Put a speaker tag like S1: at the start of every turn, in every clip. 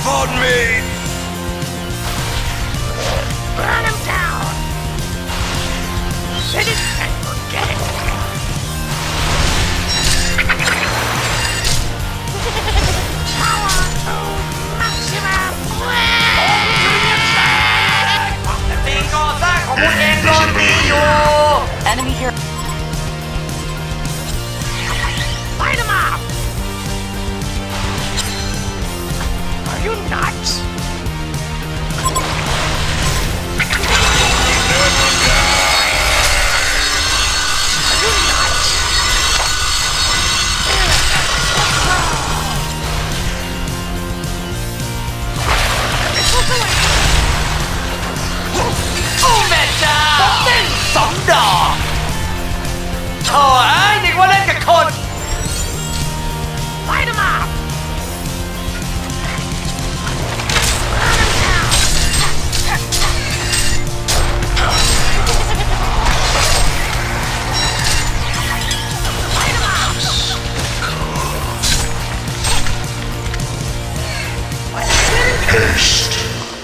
S1: upon me!
S2: Burn him down! Set it and forget it! Power to maximum!
S3: ตีก่อสร้างของคุณเองโดนตีอยู่
S4: Enemy here.
S2: Light him up! Are you nuts? Light him up!
S1: Haste.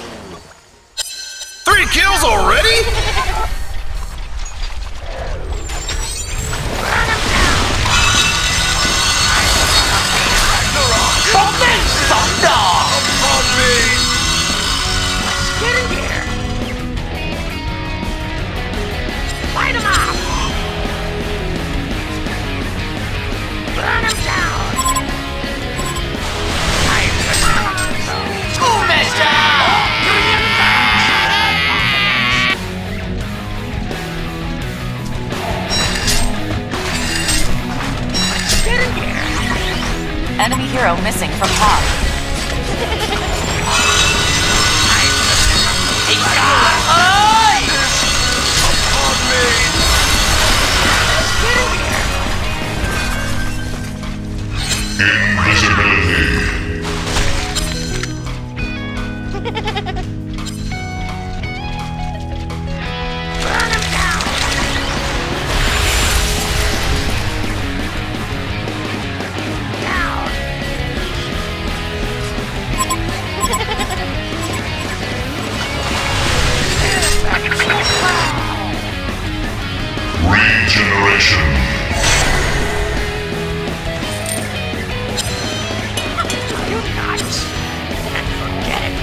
S1: 3 kills already? Upon me!
S2: Get in here! Light him up! Burn him down! Get in here!
S4: Enemy hero missing from top.
S1: Upon me!
S2: Get in here!
S1: Invisibility.
S2: Burn him down! Down!
S1: Regeneration.
S2: Are you nuts? And forget it.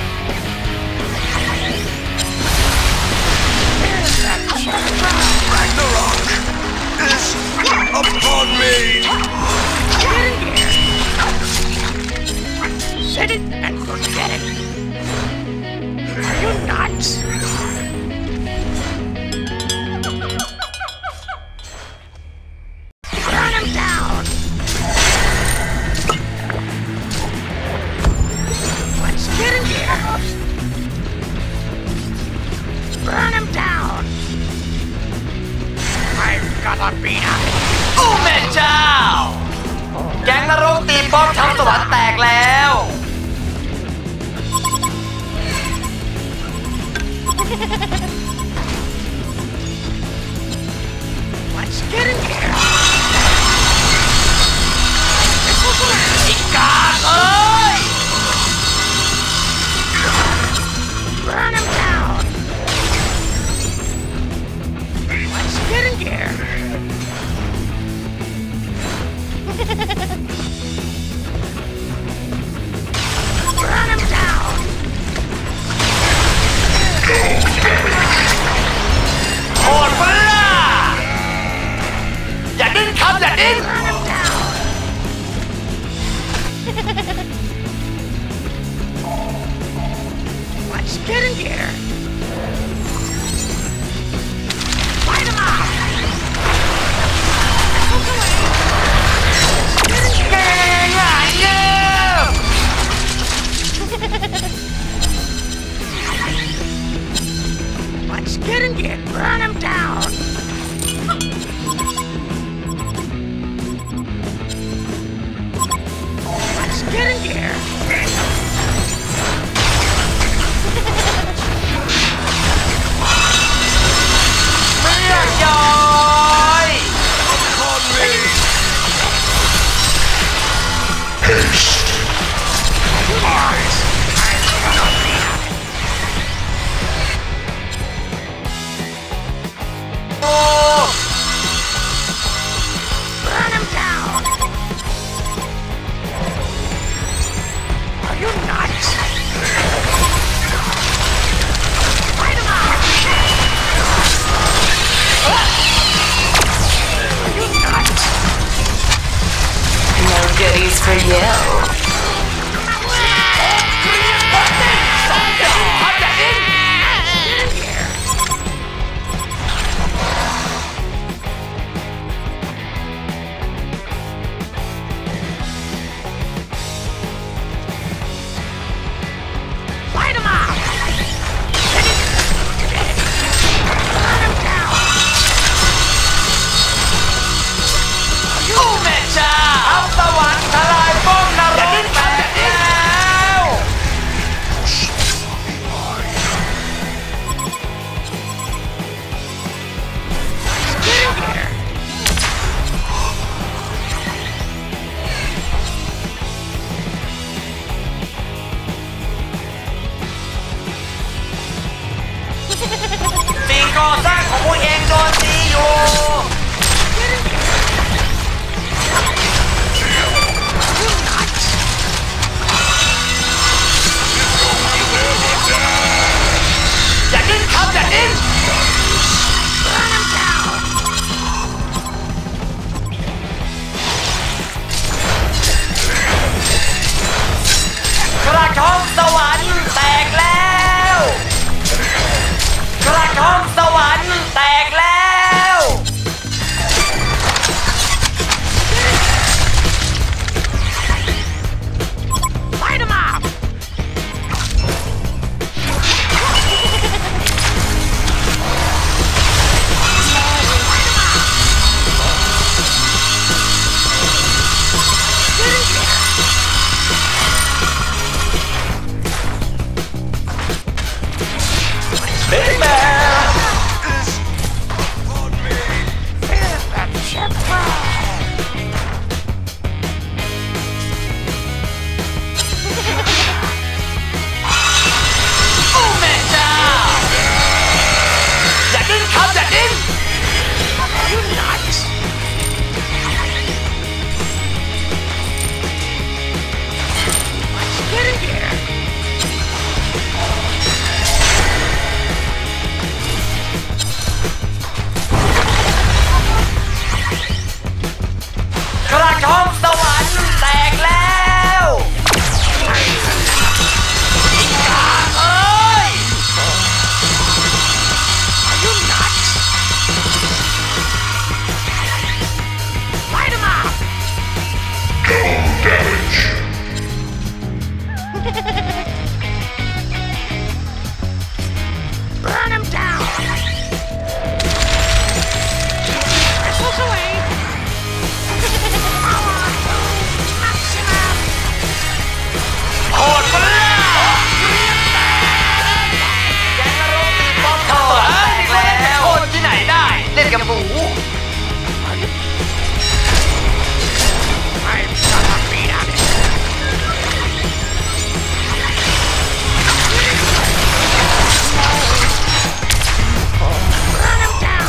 S2: There's that
S1: Ragnarok is upon me!
S2: Get in here! Set it and forget it. Are you nuts? Burn him down! Let's get in here! Burn him down! I've got a beat up!
S3: โอ้แม่เจ้า แก๊งนรกตีป้อมทัพสวรรค์แตกแล้ว
S2: Let's get in here!
S3: อีกาเอ้ย
S2: Burn him down! Let's get in here! Burn him down!
S3: โหดปะล่ะอย่าดิ้นครับอย่าดิ้น
S2: Burn him down! Let's get in here! Light him up! Let's get in here! Burn him down! Let's get in here!
S1: Haste.
S2: Eyes! I
S4: Yeah.
S3: สองดอกพับอย่างนี้
S2: Light 'em up! Burn 'em down!
S3: โอ้แม่จ้าเอาสวรรค์ทลายป้อมนรกแตกแล้ว
S2: Get in here!
S3: สิ่งก่อสร้างของพวกเองโดนตีอยู่ อย่าดิ้นครับอย่าดิ้น
S2: Burn 'em down!
S3: กระทงสวรรค์แตกแล้วกระทงสวรรค์แตกแล้ว
S2: Light 'em up!
S3: เฮ้ยแม่
S1: Upon me!
S2: Fear that ship fly!
S3: โอ้แม่จ้าอย่าดิ้นครับอย่าดิ้น
S2: You nuts! Let's get in here!
S3: กระทงสวรรค์แตกแล้วอีกาเอ้ย
S2: Are you nuts? Light 'em up!
S1: Dome damage!
S2: Burn 'em down! Missiles away! Power! Maximum!
S3: โหดไปแล้วแกงนรกตีป้อมทำสวรรค์แตกแล้วโหดที่ไหนได้เล่นกับหมู
S2: I'm gonna beat on it! Burn 'em down!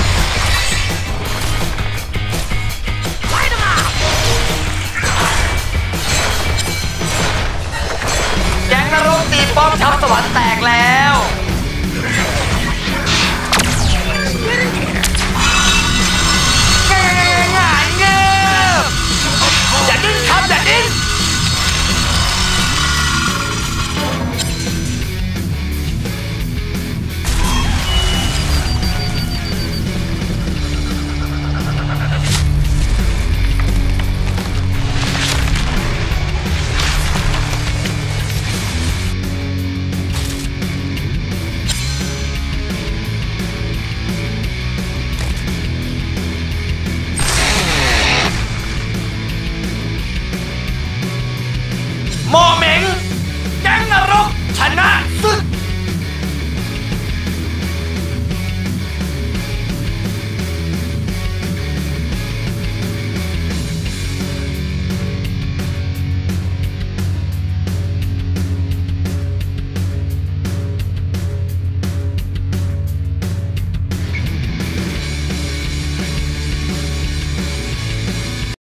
S2: Light 'em up!
S3: แกงนรกตีป้อมทัพสวรรค์แต